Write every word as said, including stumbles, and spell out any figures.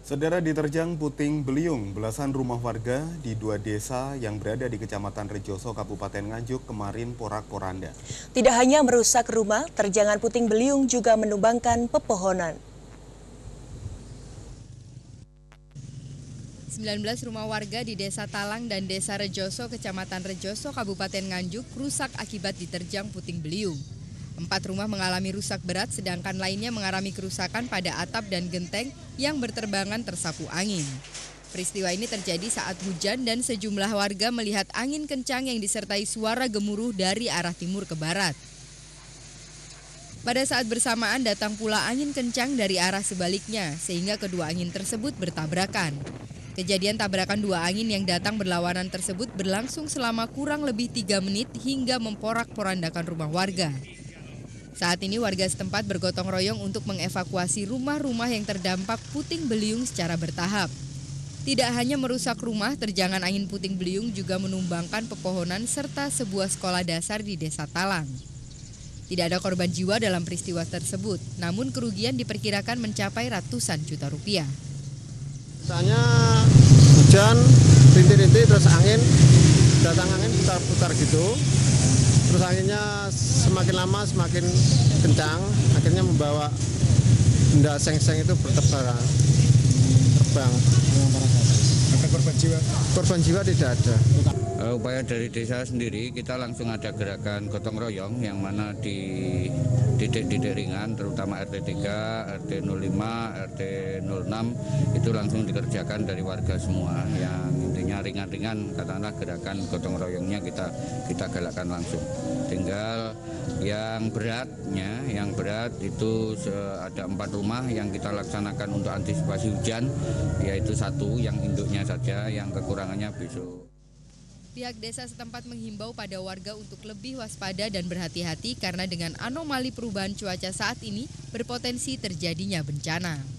Saudara, diterjang puting beliung, belasan rumah warga di dua desa yang berada di Kecamatan Rejoso, Kabupaten Nganjuk kemarin porak-poranda. Tidak hanya merusak rumah, terjangan puting beliung juga menumbangkan pepohonan. sembilan belas rumah warga di Desa Talang dan Desa Rejoso, Kecamatan Rejoso, Kabupaten Nganjuk rusak akibat diterjang puting beliung. Empat rumah mengalami rusak berat, sedangkan lainnya mengalami kerusakan pada atap dan genteng yang berterbangan tersapu angin. Peristiwa ini terjadi saat hujan dan sejumlah warga melihat angin kencang yang disertai suara gemuruh dari arah timur ke barat. Pada saat bersamaan datang pula angin kencang dari arah sebaliknya, sehingga kedua angin tersebut bertabrakan. Kejadian tabrakan dua angin yang datang berlawanan tersebut berlangsung selama kurang lebih tiga menit hingga memporak-porandakan rumah warga. Saat ini warga setempat bergotong royong untuk mengevakuasi rumah-rumah yang terdampak puting beliung secara bertahap. Tidak hanya merusak rumah, terjangan angin puting beliung juga menumbangkan pepohonan serta sebuah sekolah dasar di Desa Talang. Tidak ada korban jiwa dalam peristiwa tersebut, namun kerugian diperkirakan mencapai ratusan juta rupiah. Misalnya hujan, rintik-rintik, terus angin, datang angin putar-putar gitu. Terus anginnya semakin lama semakin kencang, akhirnya membawa benda seng-seng itu bertebaran, terbang. Ada korban jiwa? Korban jiwa tidak ada. Uh, upaya dari desa sendiri, kita langsung ada gerakan gotong royong yang mana di titik-titik ringan, terutama R T tiga, R T nol lima, R T nol enam, itu langsung dikerjakan dari warga semua. Yang intinya ringan-ringan, katakanlah gerakan gotong royongnya kita kita galakkan langsung. Tinggal yang beratnya, yang berat itu ada empat rumah yang kita laksanakan untuk antisipasi hujan, yaitu satu yang induknya saja, yang kekurangannya besok. Pihak desa setempat menghimbau pada warga untuk lebih waspada dan berhati-hati karena dengan anomali perubahan cuaca saat ini berpotensi terjadinya bencana.